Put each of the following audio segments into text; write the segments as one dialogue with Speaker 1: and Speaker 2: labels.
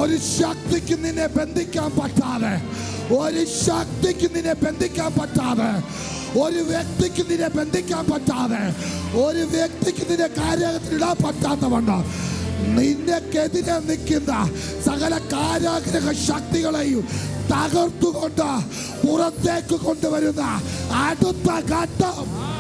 Speaker 1: ഒരു ശക്തിക്ക് നിന്നെ ബന്ധിക്കാൻ പറ്റാതെ, ഒരു ശക്തിക്ക് നിന്നെ ബന്ധിക്കാൻ പറ്റാതെ, ഒരു വ്യക്തിക്ക് നിന്നെ ബന്ധിക്കാൻ പറ്റാതെ, ഒരു വ്യക്തിക്ക് നിന്നെ കാര്യത്തിലിടാൻ പറ്റാത്തവണ്ണം നിന്നെക്കെതിരെ നിൽക്കുന്ന സകല കാരാഗ്രഹ ശക്തികളെയും തകർത്തുകൊണ്ട് പുറത്തേക്ക് കൊണ്ടുവരുന്ന അടുത്ത ഘട്ടം.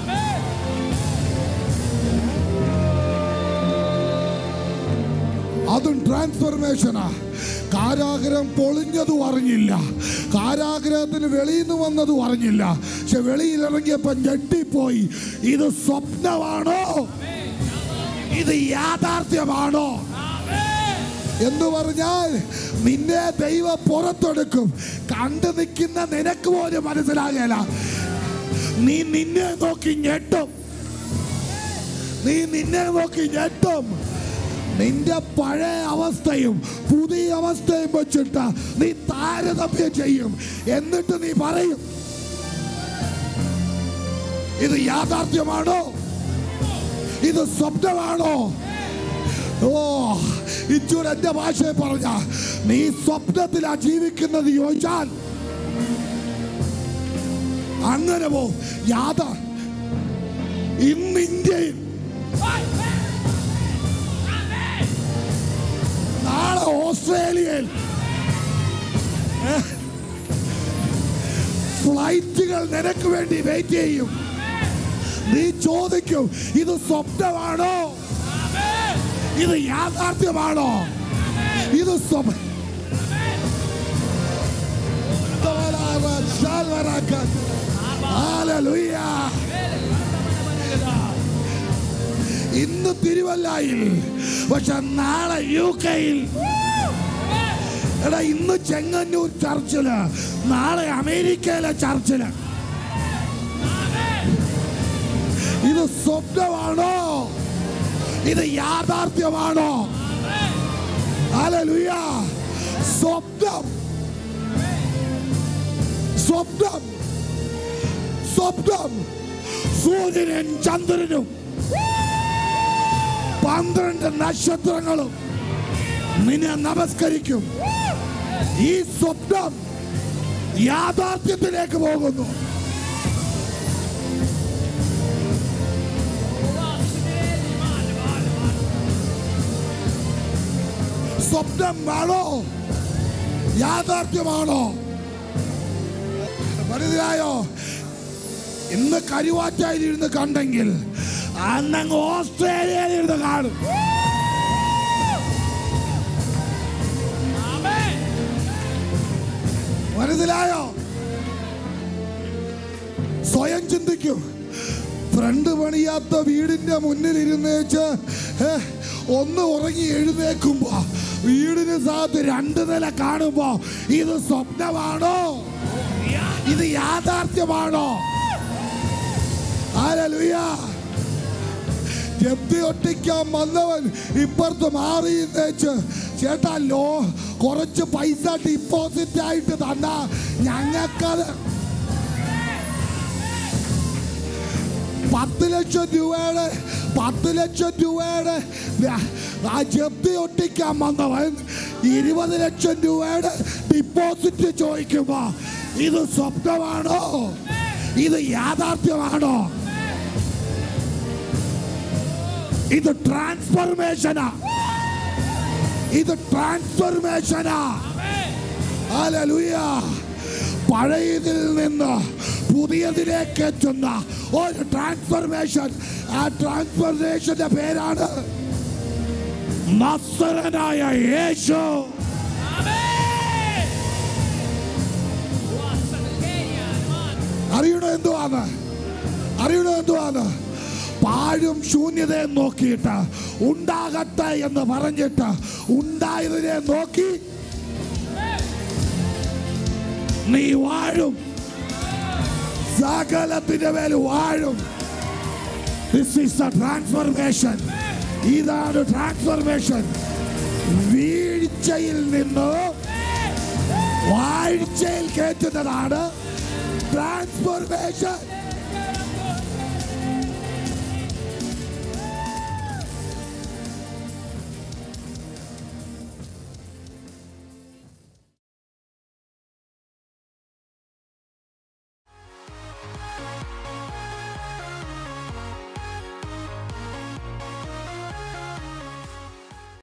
Speaker 1: അതും ട്രാൻസ്ഫർമേഷനാ. കാരാഗ്രഹം പൊളിഞ്ഞതും അറിഞ്ഞില്ല, കാരാഗ്രഹത്തിന് വെളിയിൽ നിന്ന് വന്നതും അറിഞ്ഞില്ല. പക്ഷെ വെളിയിൽ ഇറങ്ങിയപ്പോൾ ഞെട്ടിപ്പോയി. ഇത് സ്വപ്നമാണോ, ഇത് യാഥാർത്ഥ്യമാണോ എന്ന് പറഞ്ഞാൽ നിന്നെ ദൈവം പുറത്തെടുക്കും. കണ്ടു നിൽക്കുന്ന നിനക്ക് പോലും മനസ്സിലാകില്ല. നീ നിന്നെ നോക്കി ഞെട്ടും, നീ നിന്നെ നോക്കി ഞെട്ടും. നിന്റെ പഴയ അവസ്ഥയും പുതിയ അവസ്ഥയും വെച്ചിട്ട് നീ താരതമ്യം ചെയ്യും. എന്നിട്ട് നീ പറയും, ഇത് യാഥാർത്ഥ്യമാണോ, ഇത് സ്വപ്നമാണോ? ഓ, ഇച്ചൂടെ എന്റെ ഭാഷയെ പറഞ്ഞ നീ സ്വപ്നത്തിലാ ജീവിക്കുന്നത് ചോദിച്ചാൽ അങ്ങനെ പോ. ഇന്ന് ഇന്ത്യയിൽ, നാളെ ഓസ്ട്രേലിയയിൽ ഫ്ലൈറ്റുകൾ നിനക്ക് വേണ്ടി വെയിറ്റ് ചെയ്യും. നീ ചോദിക്കും, ഇത് സ്വപ്നമാണോ, ഇത് യാഥാർത്ഥ്യമാണോ? ഇത് ഇന്ന് തിരുവല്ലയിൽ, പക്ഷെ നാളെ UK-യിൽ. എടാ, ഇന്ന് ചെങ്ങന്നൂർ ചർച്ചില്, നാളെ അമേരിക്കയിലെ ചർച്ചില്. ഇത് സ്വപ്നമാണോ, ഇത് യാഥാർത്ഥ്യമാണോ? ഹല്ലേലൂയ. സ്വപ്നം, സ്വപ്നം, സ്വപ്നം. സൂര്യനും ചന്ദ്രനും 12 നക്ഷത്രങ്ങളും നിന്നെ നമസ്കരിക്കും. ഈ സ്വപ്നം യാഥാർത്ഥ്യത്തിലേക്ക് പോകുന്നു. സ്വപ്നമാണോ, യാഥാർത്ഥ്യമാണോ? മനസ്സിലായോ? ഇന്ന് കരുവാറ്റയിൽ ഇരുന്ന് കണ്ടെങ്കിൽ അന്നങ്ങ് ഓസ്ട്രേലിയയിൽ ഇരുന്ന് കാണും. മനസ്സിലായോ? സ്വയം ചിന്തിക്കും. ഫ്രണ്ട് പണിയാത്ത വീടിന്റെ മുന്നിൽ ഇരുന്നേച്ച് ഒന്ന് ഉറങ്ങി എഴുന്നേക്കുമ്പോ വീടിന് സാത്ത് 2 നില കാണുമ്പോ ഇത് സ്വപ്നമാണോ, ഇത് യാഥാർത്ഥ്യമാണോ? ഹല്ലേലൂയ. ജപ്തി ഒട്ടിക്കാൻ വന്നവൻ ഇപ്പുറത്ത് മാറി തേച്ച്, ചേട്ടാ കുറച്ച് പൈസ ഡിപ്പോസിറ്റ് ആയിട്ട് തന്നാ ഞങ്ങൾക്കത് 10 ലക്ഷം രൂപയുടെ ആ ജപ്തി ഒട്ടിക്കാൻ വന്നവൻ 20 ലക്ഷം രൂപയുടെ ഡിപ്പോസിറ്റ് ചോദിക്കുമ്പോ ഇത് സ്വപ്നമാണോ, ഇത് യാഥാർത്ഥ്യമാണോ? ഇത് ട്രാൻസ്ഫർമേഷനാ, ഇത് ട്രാൻസ്ഫർമേഷനാ. ഹല്ലേലൂയ. പഴയതിൽ നിന്ന് പുതിയതിലേക്ക് എത്തുന്ന ഒരു ട്രാൻസ്ഫർമേഷൻ. ആ ട്രാൻസ്ഫർമേഷന്റെ പേരാണ് നസ്സറനായ യേശു. അറിയണോ എന്തുവാണ്? പാഴും ശൂന്യതയെ നോക്കിയിട്ട് ഉണ്ടാകട്ടെ എന്ന് പറഞ്ഞിട്ട് ഉണ്ടായതിനെ നോക്കി നീ വാഴും, സകലത്തിന്റെ മേൽ വാഴും. This is the transformation. ഇതാണ് ട്രാൻസ്ഫർമേഷൻ. വീഴ്ചയിൽ നിന്ന് വാഴ്ചയിൽ കയറ്റുന്നതാണ് ട്രാൻസ്ഫർമേഷൻ.